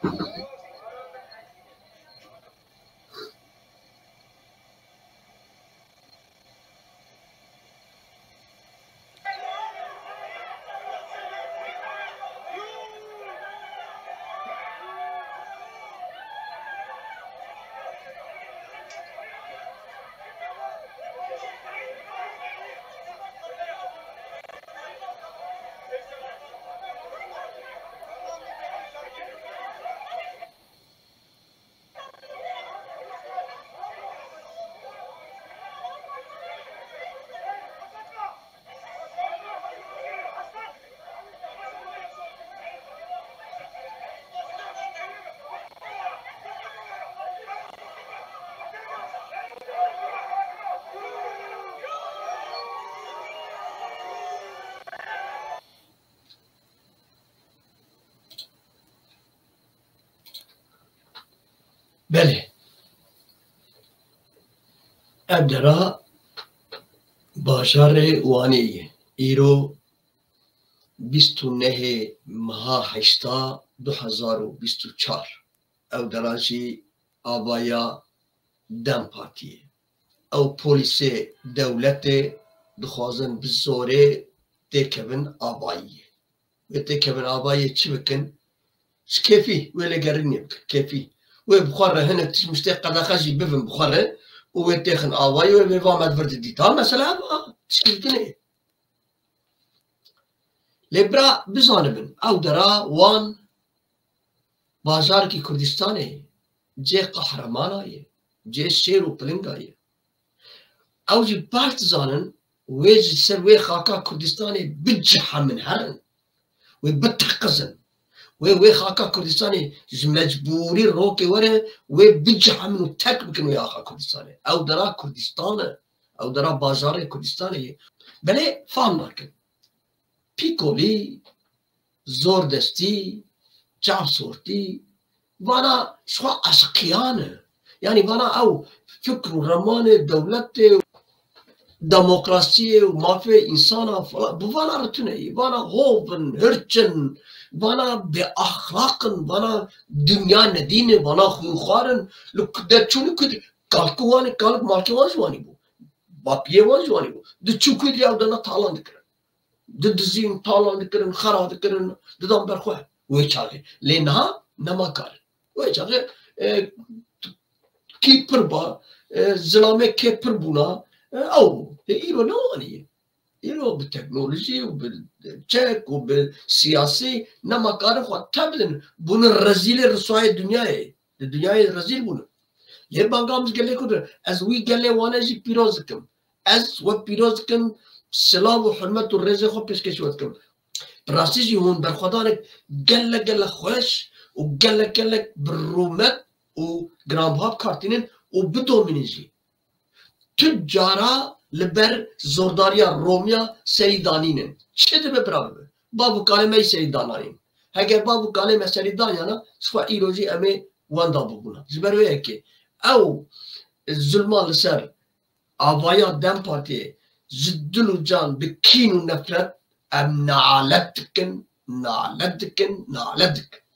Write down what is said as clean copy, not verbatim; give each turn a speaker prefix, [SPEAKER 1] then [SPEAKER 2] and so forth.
[SPEAKER 1] بله ابدرا باشار وانی ایرو 29 ماه 8 2024 او دراشی آبایا دم پارتیه او پولیس دولت دخوازن بزوره تکبن آباییه و تکبن آباییه چی بکن؟ كيفي ولا قرني كيفي وبخره هنا مشتاق قد خاجي بفم بخره وتاخن اواي وبيفا ما تفرد ديتا مثلا تشكيلتني لبرا بزانبن او درا وان بازار کی کردستانه جه قهرمانایه جه شیر و پلنگایه او جی بارت زانن ويج سر وي خاكا كردستاني بجحة من هرن وبتحقزن وي خاكا كردستاني مجبوري روكي ورا وبجحة منو تك بكن ويا خاكا كردستاني او درا كردستانه او درا بازار كردستاني بله فهم لكن بيكولي زور دستي جاب صورتي وانا شو اشقيانه يعني وانا او فكر رمان دولتي ديمقراطية ومافيا إنسانا بوانا رتني وانا هوبن هرتشن وانا بأخلاق وانا دنيا ندينة وانا خوخارن لك ده شو نكد كالكواني كالك مالكوان جواني بو باقيه جواني بو ده شو كد يا ودنا طالان ذكرن ده دزين طالان ذكرن خرا ذكرن ده دم برخوه ويشاغي لأنها نما كار ويشاغي كيبر با زلامه كيبر بونا او ايرو نوانيه ايرو بالتكنولوجي وبالتشيك وبالسياسي نما كار خو تبدن بون الرزيل الرسواي الدنيا الرزيل بون يبانغامز قال لك از وي قال لي وانا جي بيروزكم از و بيروزكم سلام وحرمه الرزق خو بيسكشوتكم براسيجي هون برخدانك قال خوش وقال لك بالرومات وجرام هاب كارتينين وبدومينيجي تجارا لبر زورداريا روميا سيدانين شد ببرابه بابو كلمه سيدانين هاجر بابو كلمه سيدانيانا سوا ايروجي امي واندا بوغونا زبرو هيك او الظلم لسر ابايا دم بارتي زدلو جان بكينو نفرت ام نعلتكن